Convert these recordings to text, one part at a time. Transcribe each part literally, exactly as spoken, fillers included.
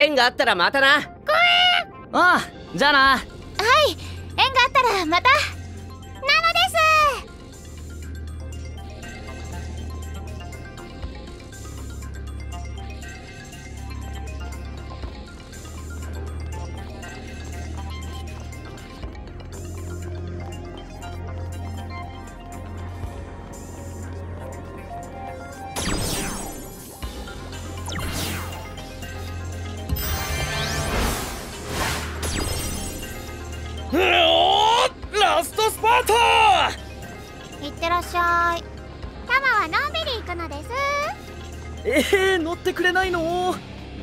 縁があったらまたな。こえー、ああ、じゃあな。はい、 縁があったらまた。なのです。 ラストスパート。 いってらっしゃい。タマはのんびり行くのです。 えー、乗ってくれないの？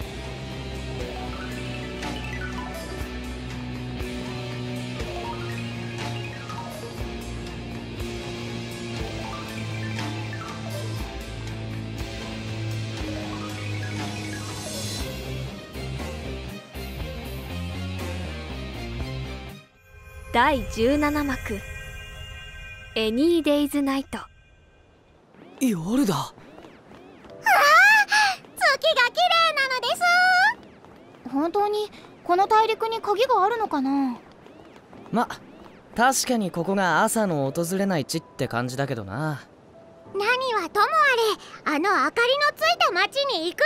だいじゅうななまくエニーデイズナイト。 夜だ。 ああ、月が綺麗なのです。本当にこの大陸に鍵があるのかな。 ま、確かにここが朝の訪れない地って感じだけどな。 何はともあれ、あの明かりのついた町に行くのです。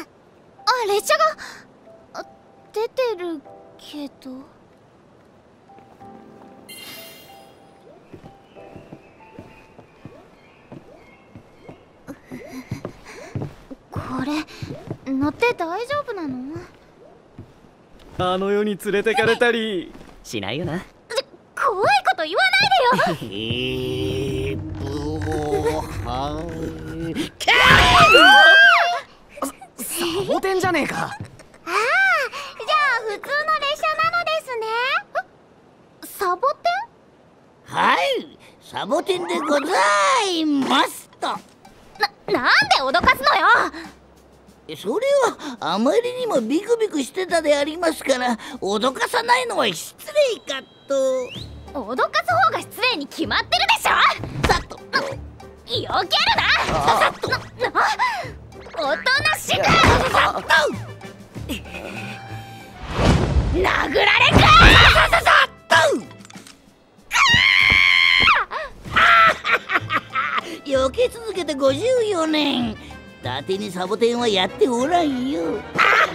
あ、列車があ出てるけど。これ乗って大丈夫なの？ あの世に連れてかれたりしないよな。 怖いこと言わないでよ。 えーブはーキャーサボテンじゃねえか。 ああ、じゃあ普通の列車なのですね。サボテン。はい、サボテンでございますと。 な、なんで脅かすのよ。 それはあまりにもビクビクしてたでありますから、脅かさないのは失礼かと。 脅かす方が失礼に決まってるでしょ。 さっと避けるな。さっとな、おとなしく。 さっと殴られか。 さささっと避け続けてごじゅうよねん。伊達にサボテンはやっておらんよ。こ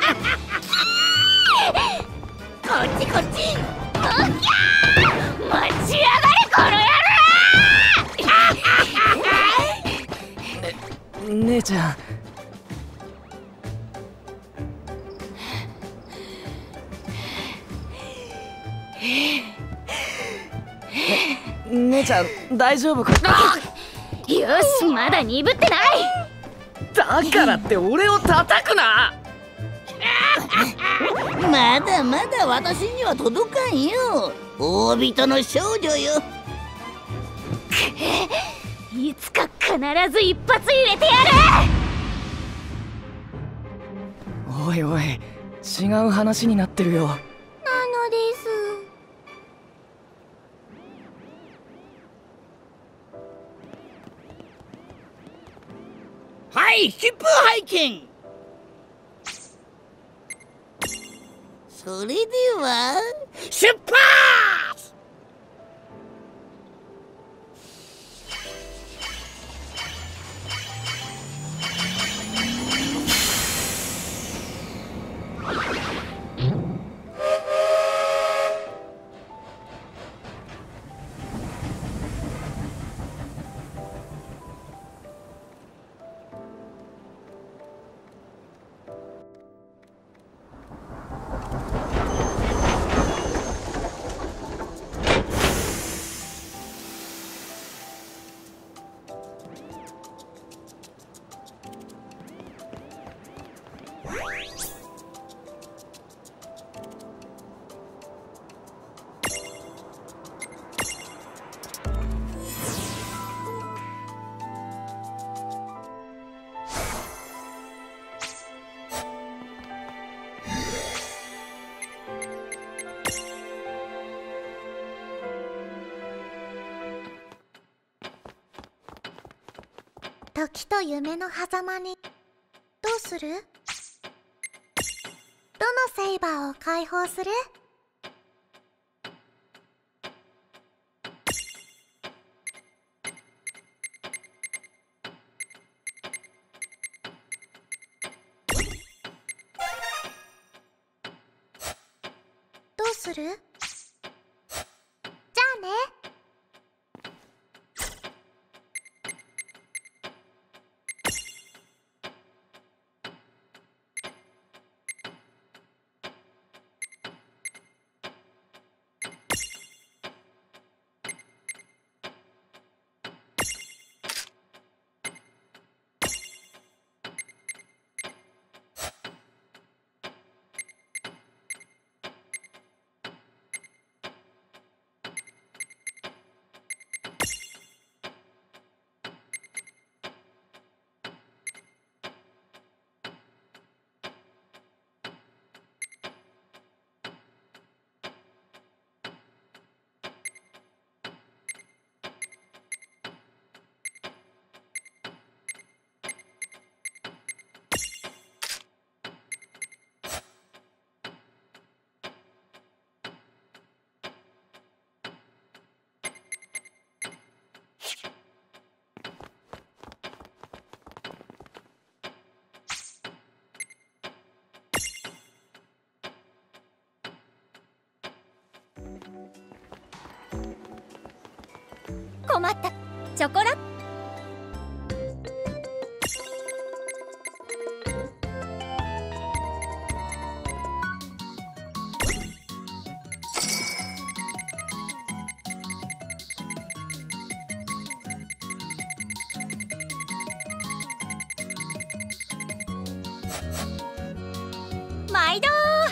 っちこっち。 おきゃー、待ちやがれこの野郎。 姉ちゃん。姉ちゃん大丈夫か？ よし、まだ鈍ってない。 だからって俺を叩くな。 まだまだ私には届かんよ、大人の少女よ。 いつか必ず一発入れてやる。 おいおい、違う話になってるよ。 なのです。 はい、切符拝見。それでは出発。 時と夢の狭間にどうする？ セイバーを解放する？どうする？じゃあね。困った。チョコラ毎度。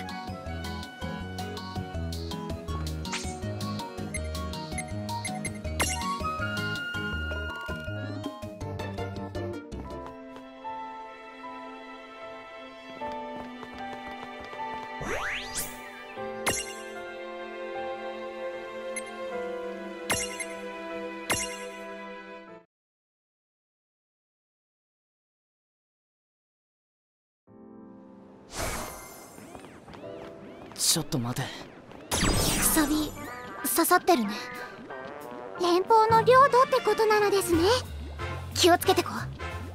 ちょっと待て。 くさび刺さってるね。連邦の領土ってことなのですね。気をつけてこう。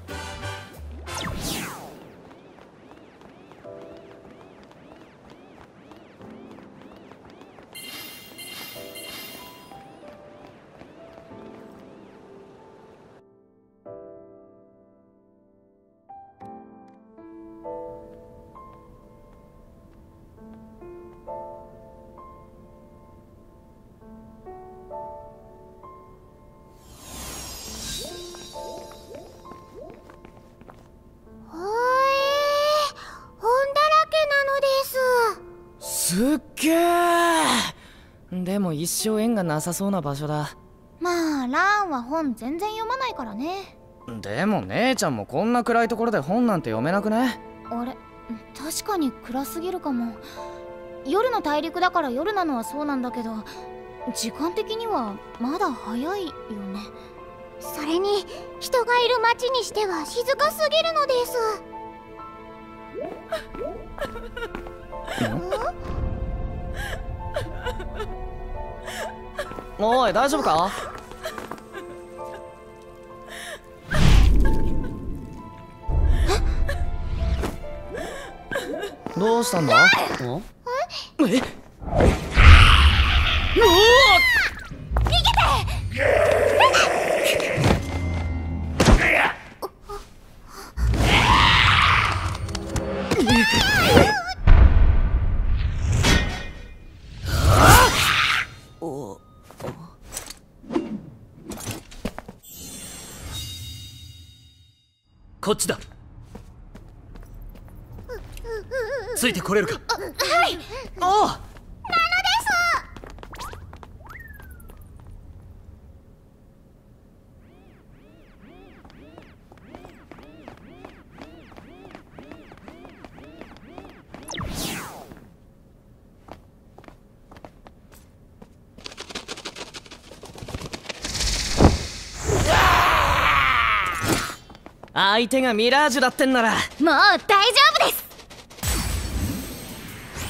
すっげえ。でも一生縁がなさそうな場所だ。 まあランは本全然読まないからね。 でも姉ちゃんもこんな暗いところで本なんて読めなくね？ あれ、確かに暗すぎるかも。夜の大陸だから夜なのはそうなんだけど、時間的にはまだ早いよね。それに人がいる町にしては静かすぎるのです。 おい、大丈夫か？どうしたんだ？え？ こっちだ。ついてこれるか？ はい。 おう。 ナノです。 相手がミラージュだってんならもう大丈夫です。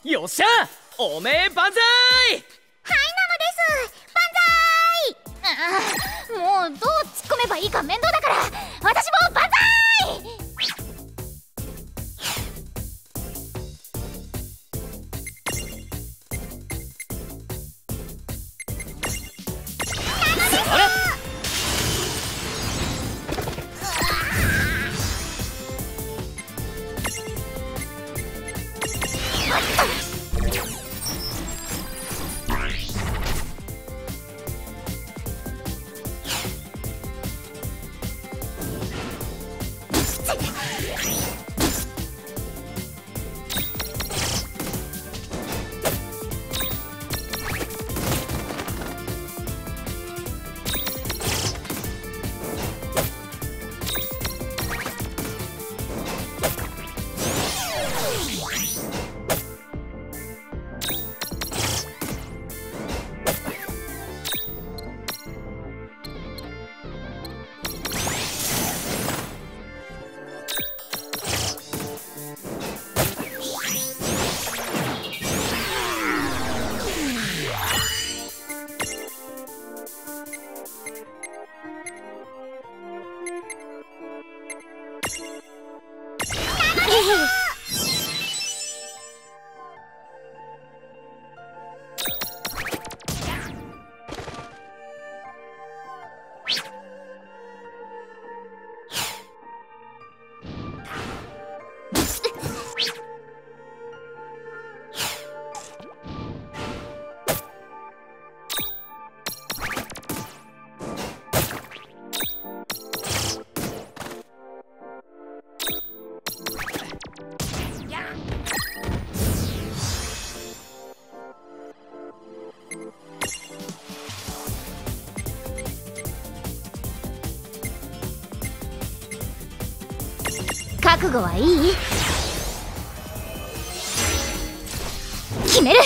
よっしゃ、おめえ万歳。 ああ、もうどう突っ込めばいいか面倒だから、私も万歳。覚悟はいい？決める。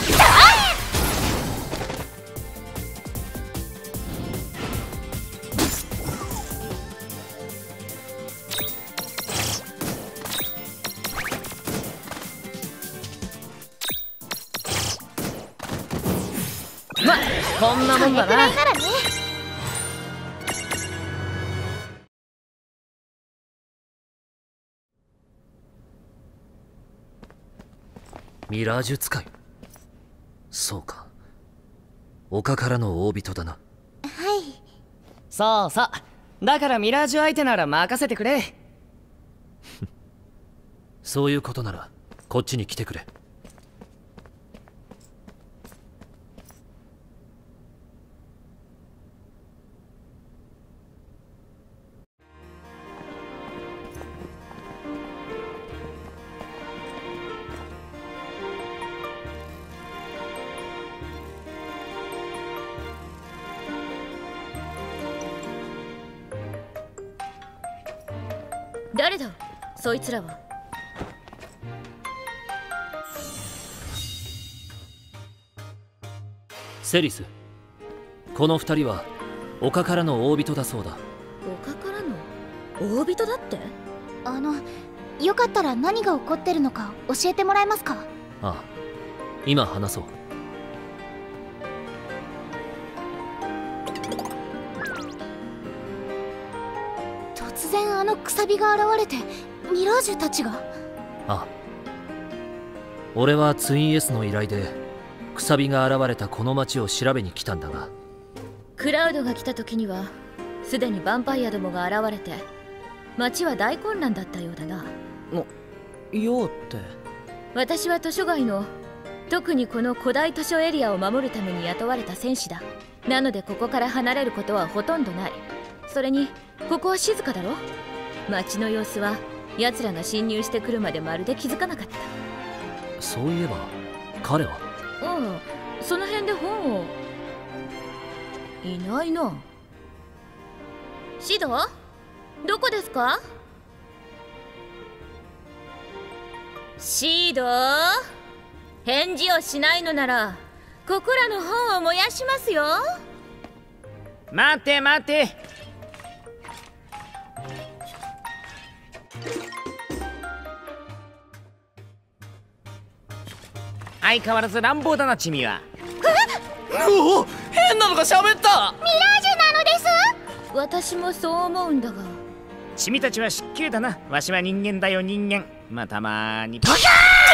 ま、こんなもんだな。 これくらいならね。 ミラージュ使い。そうか、丘からの大人だな。 はい。 そうそう、だからミラージュ相手なら任せてくれ。 そういうことならこっちに来てくれ。 誰だそいつらは。 セリス、この二人は丘からの大人だそうだ。 丘からの大人だって？ あの、よかったら何が起こってるのか教えてもらえますか？ ああ、今話そう。 突然あのくさびが現れてミラージュたちが。 ああ、俺はツイン S の依頼でくさびが現れたこの町を調べに来たんだが、 クラウドが来た時にはすでにヴァンパイアどもが現れて町は大混乱だったようだな。 ようって？ 私は図書街の特にこの古代図書エリアを守るために雇われた戦士だ。なのでここから離れることはほとんどない。それにここは静かだろ。町の様子は奴らが侵入してくるまでまるで気づかなかった。 そういえば彼は？ うん、その辺で本を。いないな。シド、どこですか？シード、返事をしないのならここらの本を燃やしますよ。 待て待て。 相変わらず乱暴だなチミは。 おお、変なのが喋った。 ミラージュなのです。 私もそう思うんだが。 チミたちは失敬だな。わしは人間だよ、人間。まあたまーに。バキャー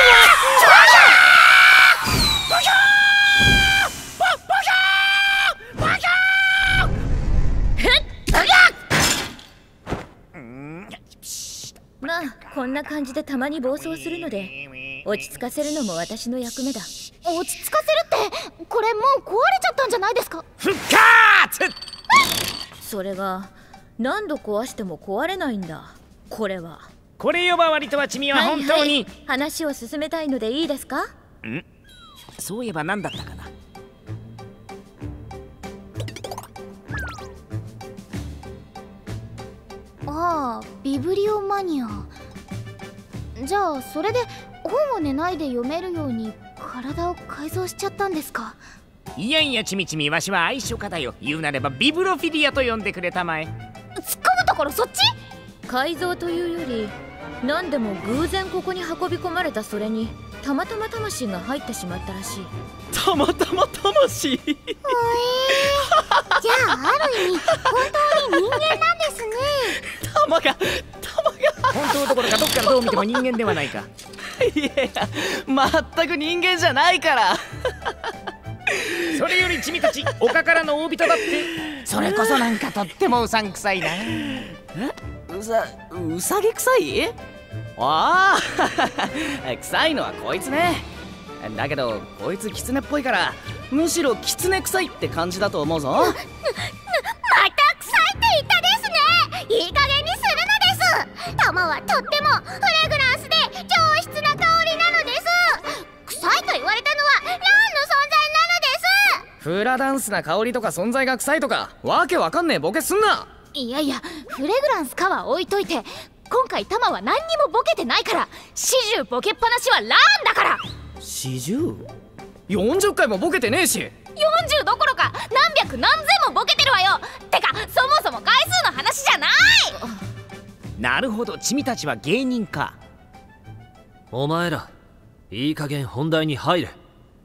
まあこんな感じでたまに暴走するので落ち着かせるのも私の役目だ。 落ち着かせるってこれもう壊れちゃったんじゃないですか。 復活。 それが何度壊しても壊れないんだ。これはこれ呼ばわりとはチミは本当に、 はいはい、話を進めたいのでいいですか。んそういえば何だったかな。 ああ、ビブリオマニア。じゃあそれで本を寝ないで読めるように体を改造しちゃったんですか。 いやいやチミチミ、わしは愛書家だよ。言うなればビブロフィリアと呼んでくれたまえ。 突っ込むところそっち。 改造というより何でも偶然ここに運び込まれた。それにたまたま魂が入ってしまったらしい。 たまたま魂。 おえー、じゃあある意味本当に人間なんですね。 玉が玉が本当どころかどっからどう見ても人間ではないか。 いや全く人間じゃないから。 それよりチミたち丘からの大人だって。それこそなんかとってもうさんくさいな。 えうさうさぎ臭い。ああ臭いのはこいつね。だけどこいつキツネっぽいからむしろキツネ臭いって感じだと思うぞ。 また臭いって言ったですね。いい加減にするのです。玉はとってもフレグランスで上質な香りなのです。臭いと言われたのはランの存在なのです。 フラダンスな香りとか存在が臭いとかわけわかんねえボケすんな。いやいや、フレグランスかは置いといて今回タマは何にもボケてないから。始終ボケっぱなしはラーンだから。 始終よんじゅっかいもボケてねえし。 よんじゅうどころか何百何千もボケてるわよ。てかそもそも回数の話じゃない。 なるほど、チミたちは芸人か。 お前らいい加減本題に入れ。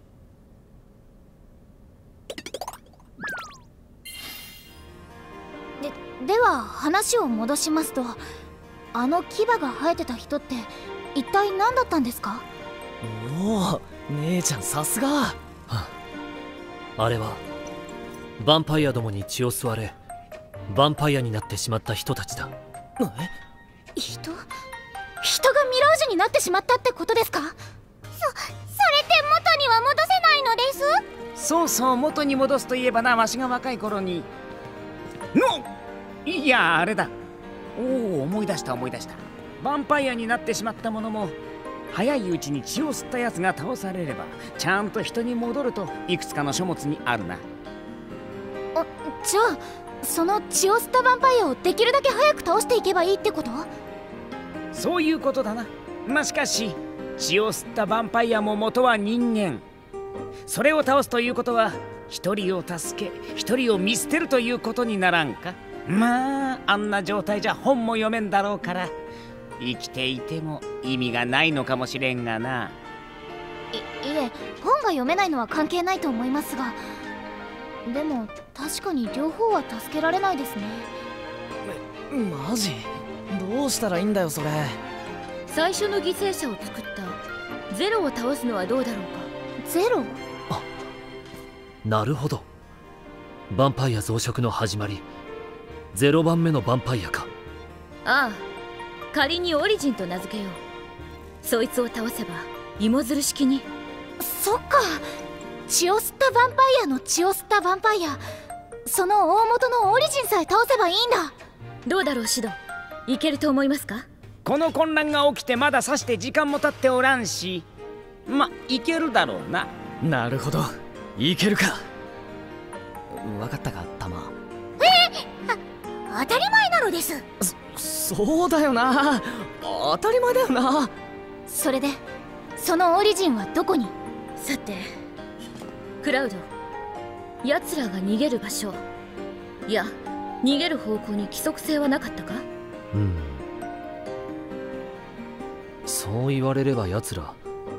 ででは話を戻しますと、あの牙が生えてた人って一体何だったんですか。 おお、姉ちゃんさすが。はあ、あれはヴァンパイアどもに血を吸われヴァンパイアになってしまった人たちだ。 え人人がミラージュになってしまったってことですか。そそれって元には戻せないのです。 そうそう、元に戻すといえばな、わしが若い頃にのいやあれだ。おお、思い出した思い出した。ヴァンパイアになってしまったものも早いうちに血を吸ったやつが倒されればちゃんと人に戻るといくつかの書物にあるな。 あ、じゃあその血を吸ったヴァンパイアをできるだけ早く倒していけばいいってこと。 そういうことだな。まあしかし血を吸ったヴァンパイアも元は人間。それを倒すということは一人を助け一人を見捨てるということにならんか。まああんな状態じゃ本も読めんだろうから生きていても意味がないのかもしれんがな。 いいえ、本が読めないのは関係ないと思いますが、でも確かに両方は助けられないですね。 マジどうしたらいいんだよそれ。 最初の犠牲者を作ったゼロを倒すのはどうだろうか。 ゼロ。 あ、なるほど。ヴァンパイア増殖の始まりゼロばんめのヴァンパイアか。 ああ、仮にオリジンと名付けよう。そいつを倒せば芋づる式に。 そっか、血を吸ったヴァンパイアの血を吸ったヴァンパイア、その大元のオリジンさえ倒せばいいんだ。 どうだろうシド、いけると思いますか。 この混乱が起きてまださして時間も経っておらんし、ま、いけるだろうな。 なるほど、いけるか。わかったか、タマ。 えあ、当たり前なのです。 そそうだよな、当たり前だよな。 それでそのオリジンはどこに。 さてクラウド、奴らが逃げる場所、いや逃げる方向に規則性はなかったか。 うん、そう言われれば奴ら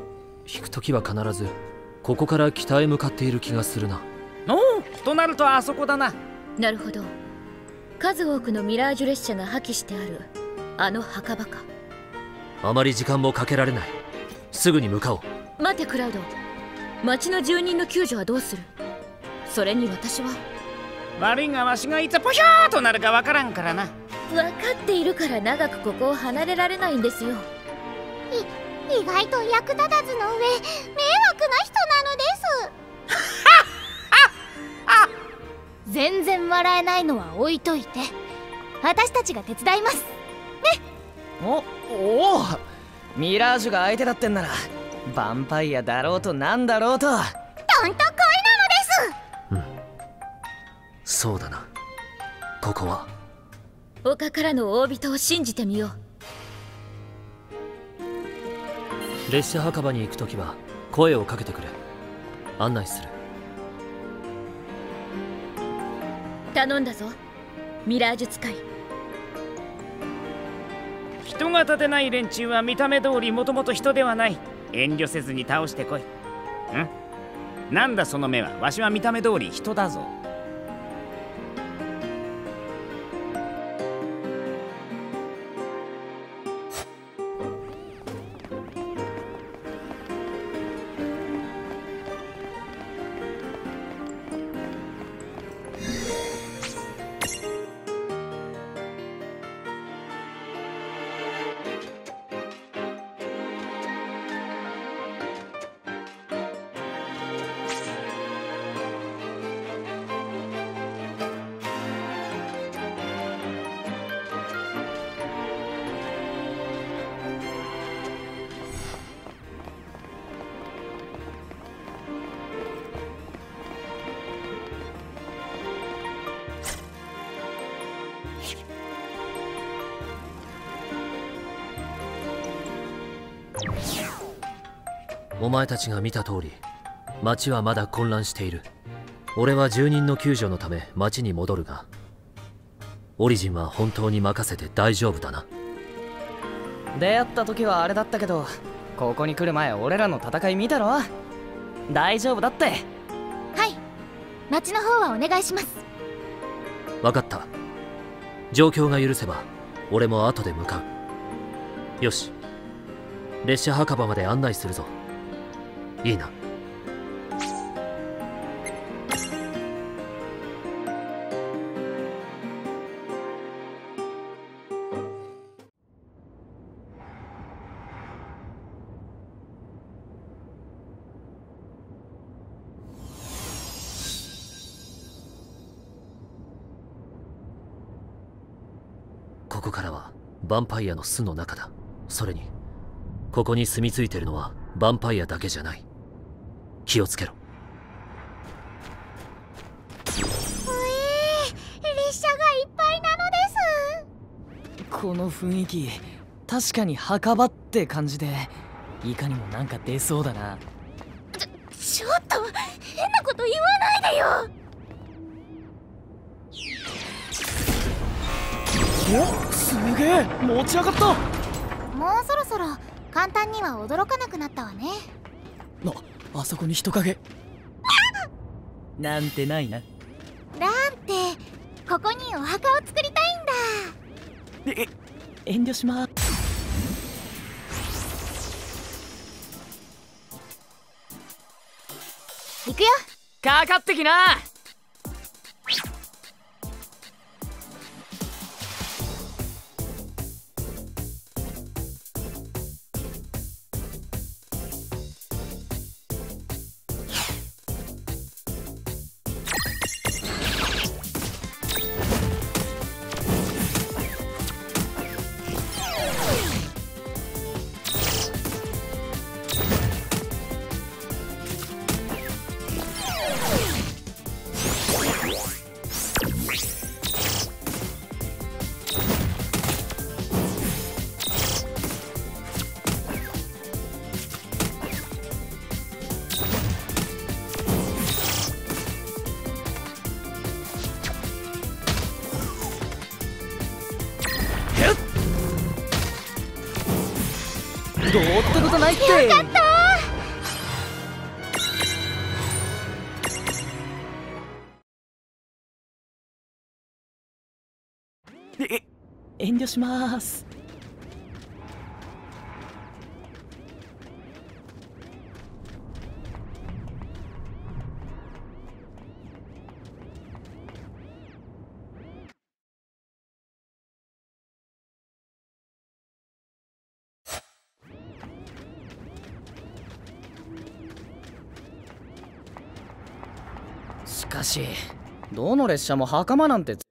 引く時は必ずここから北へ向かっている気がするな。 おお、となるとあそこだな。 なるほど。数多くのミラージュ列車が破棄してあるあの墓場か。 あまり時間もかけられない。すぐに向かおう。 待てクラウド、町の住人の救助はどうする？それに私は。 悪いがわしがいつポヒョーとなるかわからんからな。 分かっているから長くここを離れられないんですよ。 い意外と役立たずの上迷惑な人なのです全然笑えないのは置いといて、私たちが手伝いますね。 おおお、ミラージュが相手だってんならヴァンパイアだろうとなんだろうとどんと恋なのです。 うん、そうだな。ここは丘からの大人を信じてみよう。 列車墓場に行くときは声をかけてくれ。案内する。 頼んだぞ、ミラージュ使い。 人が立てない連中は見た目通りもともと人ではない。遠慮せずに倒してこい。んなんだその目は。わしは見た目通り人だぞ。 お前たちが見た通り、町はまだ混乱している。俺は住人の救助のため町に戻るが、オリジンは本当に任せて大丈夫だな。 出会った時はあれだったけど、ここに来る前俺らの戦い見たろ。大丈夫だって。 はい、町の方はお願いします。 分かった。状況が許せば俺も後で向かう。よし、列車墓場まで案内するぞ。いいな。ここからはヴァンパイアの巣の中だ。それにここに住み着いてるのはヴァンパイアだけじゃない。気をつけろ。 うえー、列車がいっぱいなのです。 この雰囲気、確かに墓場って感じで、いかにもなんか出そうだな。 ちょちょっと変なこと言わないでよ。 お、すげえ持ち上がった。 もうそろそろ簡単には驚かなくなったわね。 あ、あそこに人影なんてないな。 なんて、ここにお墓を作りたいんだ。 え、遠慮しまーす。 行くよ。 かかってきな。どうってことないって。 よかった。 遠慮します。しかしどの列車も袴なんて。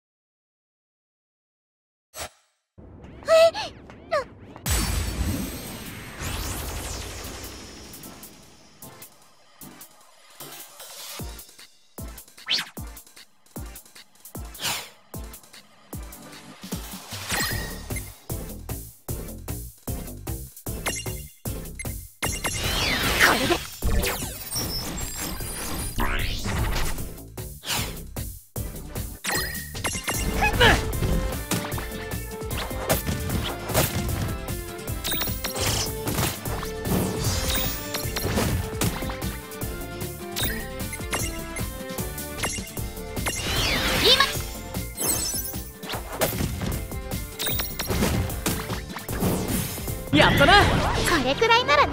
やったな。 これくらいならね。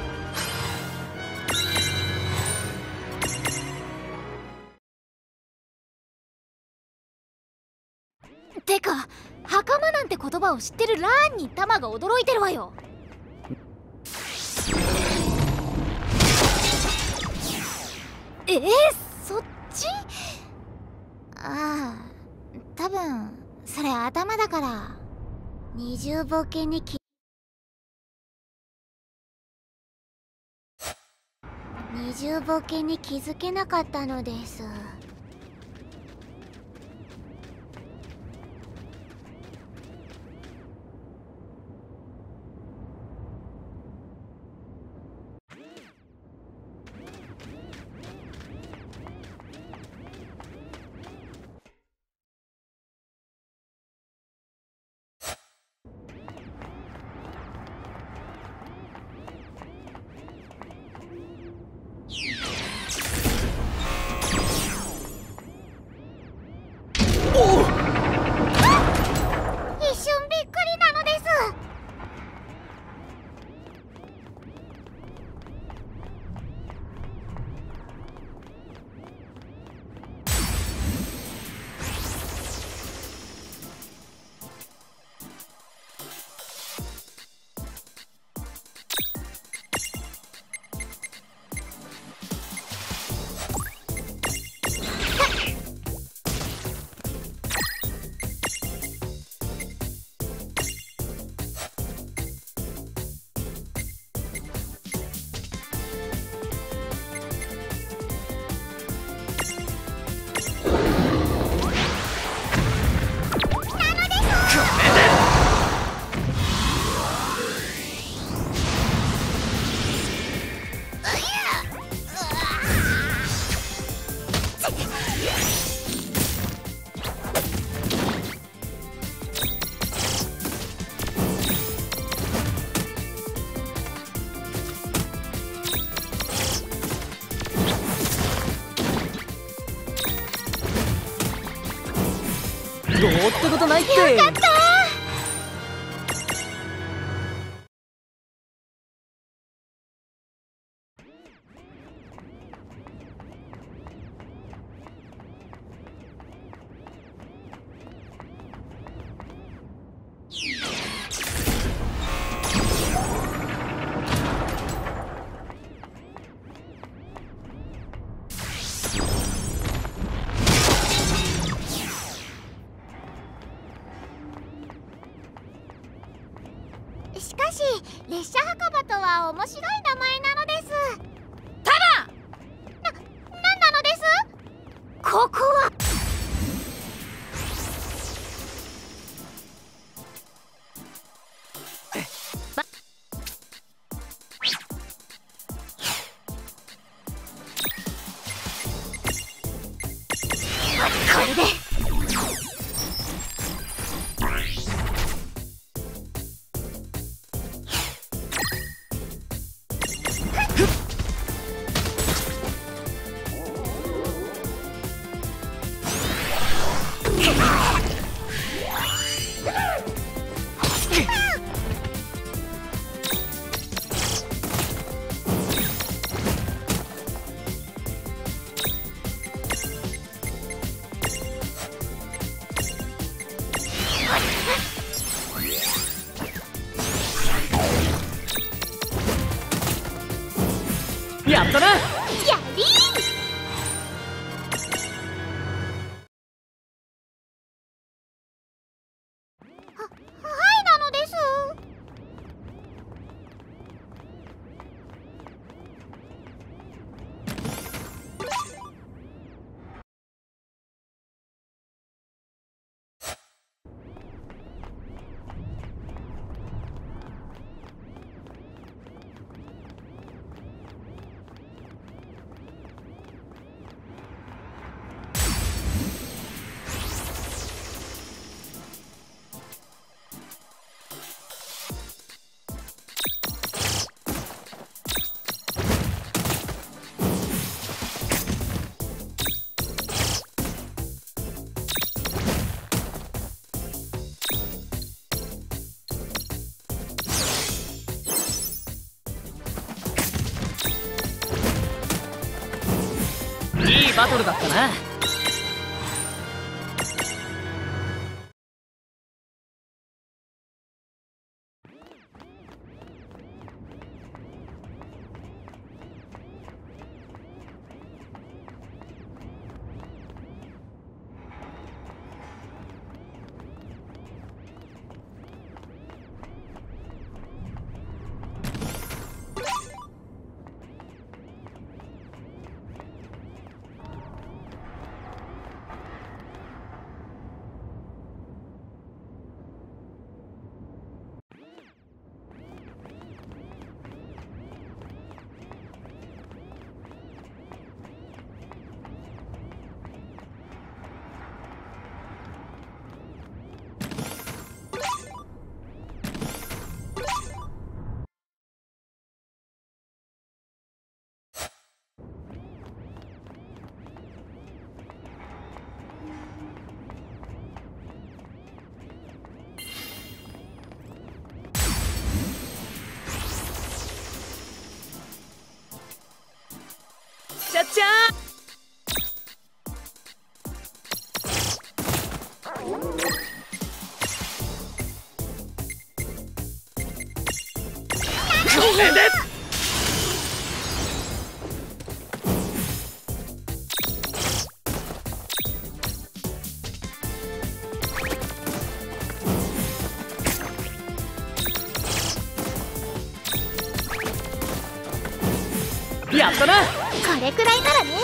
てか袴なんて言葉を知ってるラーンにタマが驚いてるわよ。えー、そっち？ああ、多分それ頭だから。二重ボケにき二重ボケに気づけなかったのです。 どうってことないって。 よかった。しかし列車墓場とは面白い名前なのです。タマ！な、なんなのです？ここはこれでやったな。 やりーはいなのです。 いいバトルだったな。ちゃっちゃー。これでやったな。 これくらいならね。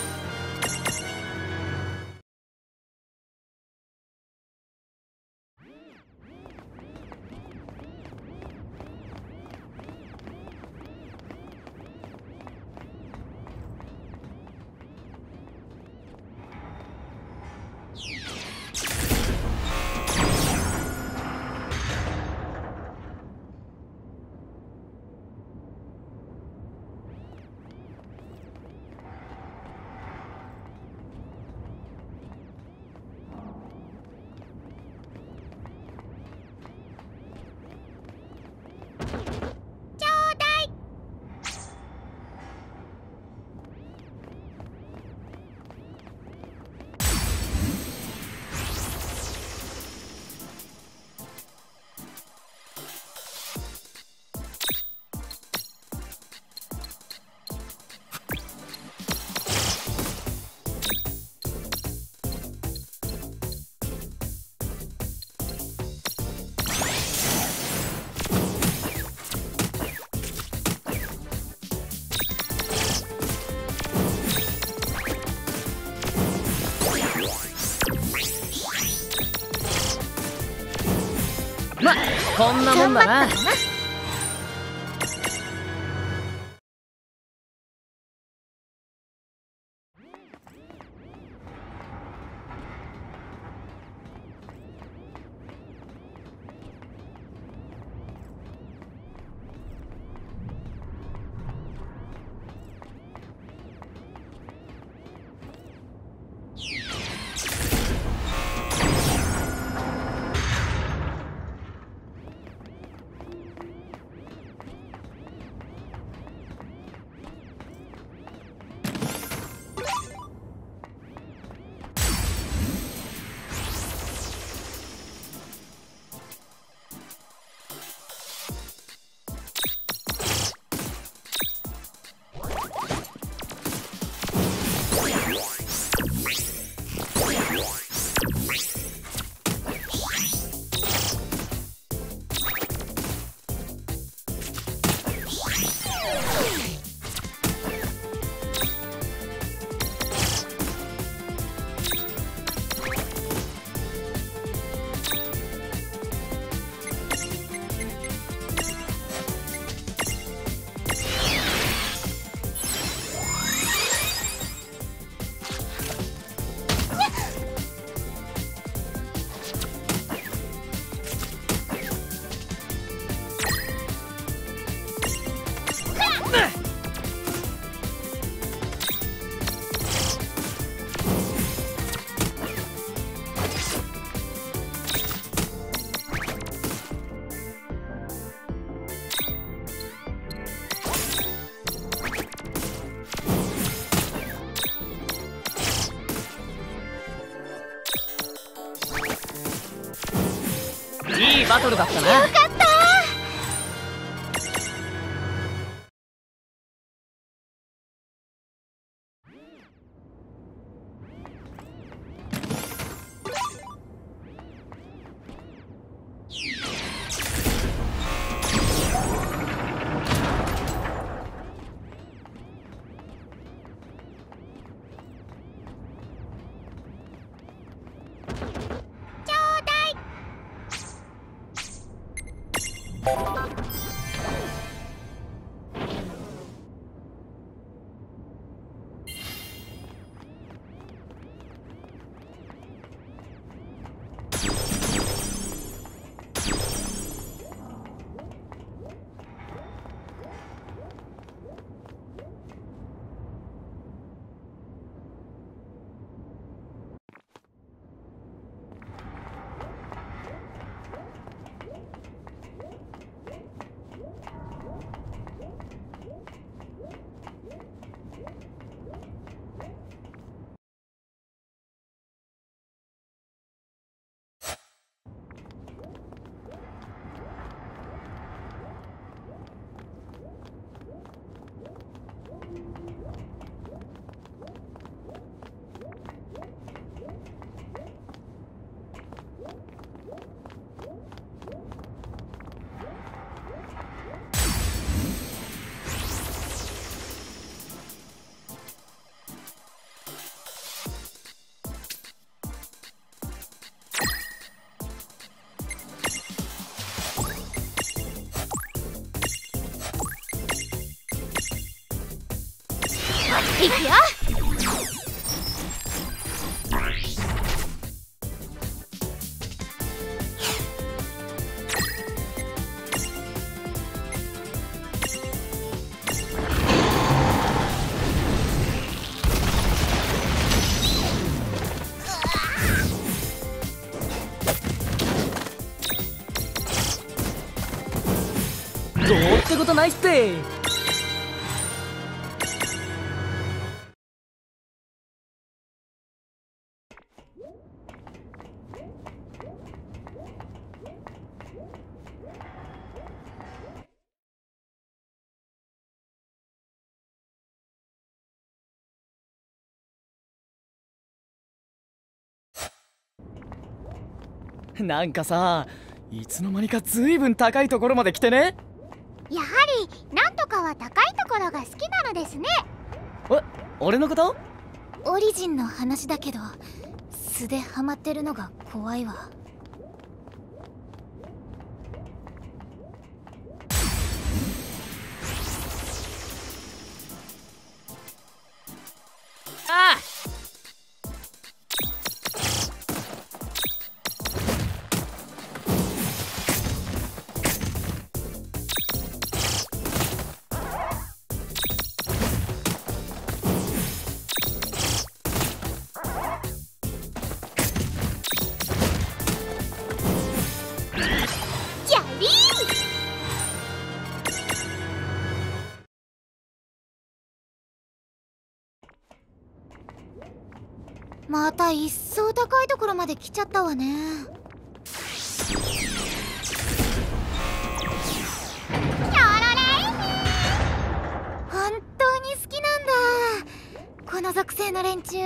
ま、こんなもんだな。 バトルだったな。 よかった。いくよ。 どうってことないって。なんかさ、いつの間にかずいぶん高いところまで来てね。 やはりなんとかは高いところが好きなのですね。 え、俺のこと？ オリジンの話だけど素でハマってるのが怖いわ。 ああ、 また一層高いところまで来ちゃったわね。本当に好きなんだ、この属性の連中。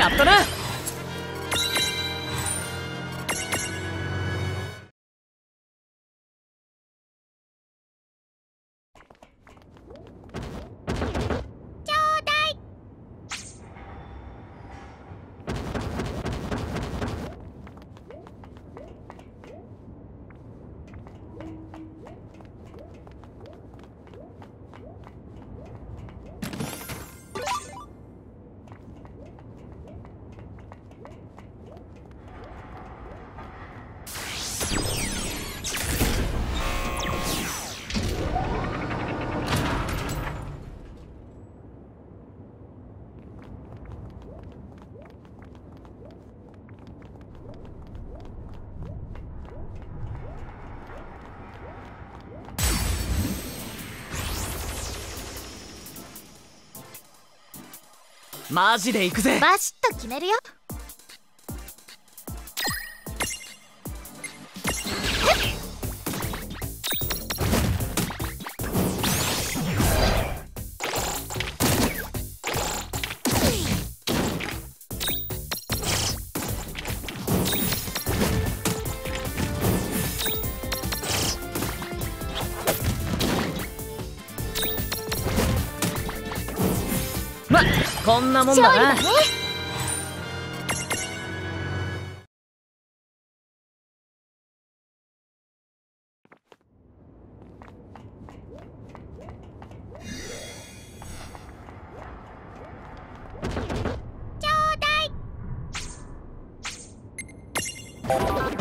やったな。マジで行くぜ。 バシッと決めるよ。 ま、こんなもんだな。 勝利だね。ちょうだい。